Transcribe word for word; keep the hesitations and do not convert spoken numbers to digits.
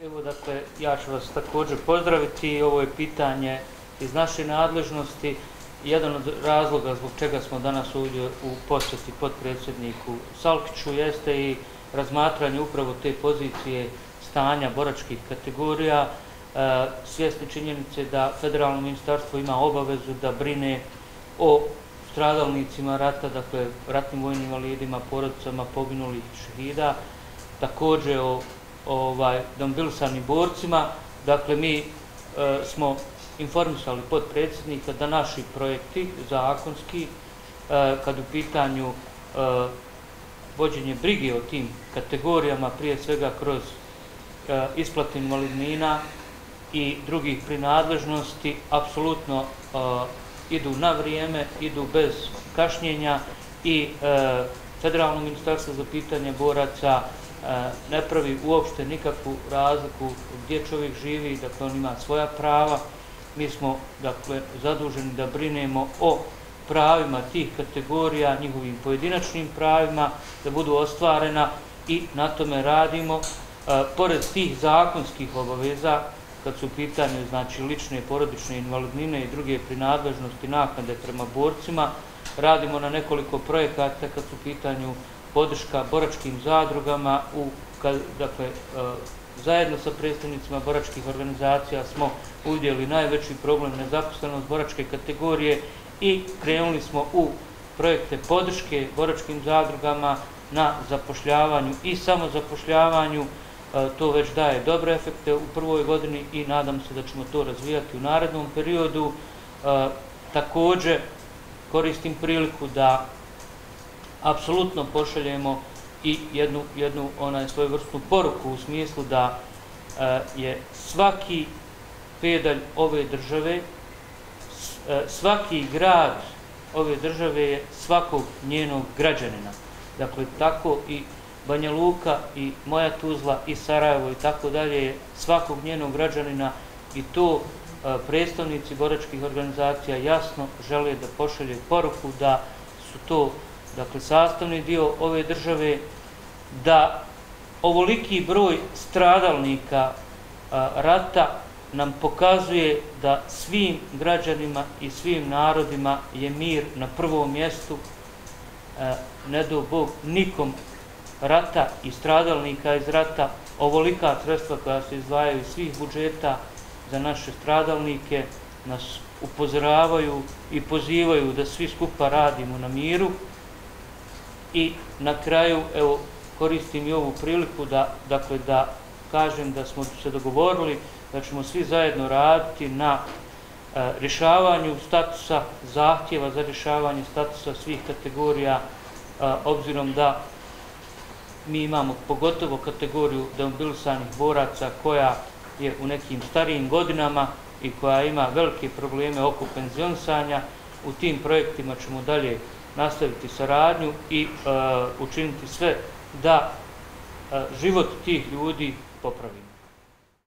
Evo, dakle, ja ću vas također pozdraviti. Ovo je pitanje iz naše nadležnosti. Jedan od razloga zbog čega smo danas ovdje u posjeti potpredsjedniku Salkiću jeste i razmatranje upravo te pozicije stanja boračkih kategorija, svjesni činjenice da federalno ministarstvo ima obavezu da brine o stradalnicima rata, dakle ratnim vojnim invalidima, porodicama poginulih šehida, također o ovaj, demobilisanim borcima. Dakle, mi e, smo informisali potpredsjednika da naši projekti zakonski, e, kad u pitanju e, vođenje brige o tim kategorijama, prije svega kroz e, isplatu invalidnina i drugih prinadležnosti, apsolutno e, idu na vrijeme, idu bez kašnjenja i e, Federalno ministarstvo za pitanje boraca ne pravi uopšte nikakvu razliku gdje čovjek živi, dakle on ima svoja prava. Mi smo dakle zaduženi da brinemo o pravima tih kategorija, njihovim pojedinačnim pravima, da budu ostvarena i na tome radimo. E, pored tih zakonskih obaveza, kad su u pitanju znači lične porodične invalidnine i druge prinadležnosti naknade prema borcima, radimo na nekoliko projekata kad su u pitanju podrška boračkim zadrugama. U, kad, dakle, zajedno sa predstavnicima boračkih organizacija smo uvidjeli najveći problem nezaposlenost boračke kategorije i krenuli smo u projekte podrške boračkim zadrugama na zapošljavanju i samozapošljavanju. To već daje dobre efekte u prvoj godini i nadam se da ćemo to razvijati u narednom periodu. Također koristim priliku da apsolutno pošaljemo i jednu, jednu onaj svojevrsnu poruku u smislu da e, je svaki pedalj ove države, e, svaki grad ove države je svakog njenog građanina. Dakle, tako i Banja Luka i moja Tuzla i Sarajevo i tako dalje je svakog njenog građanina i to e, predstavnici boračkih organizacija jasno žele da pošalje poruku da su to dakle sastavni dio ove države, da ovoliki broj stradalnika a, rata nam pokazuje da svim građanima i svim narodima je mir na prvom mjestu. A, ne do Bog nikom rata i stradalnika iz rata. Ovolika sredstva koja se izdvajaju iz svih budžeta za naše stradalnike nas upozoravaju i pozivaju da svi skupa radimo na miru. I na kraju, evo, koristim i ovu priliku da, dakle, da kažem da smo se dogovorili da ćemo svi zajedno raditi na e, rješavanju statusa, zahtjeva za rješavanje statusa svih kategorija, e, obzirom da mi imamo pogotovo kategoriju demobilisanih boraca koja je u nekim starijim godinama i koja ima velike probleme oko penzionisanja. U tim projektima ćemo dalje nastaviti saradnju i uh, učiniti sve da uh, život tih ljudi popravimo.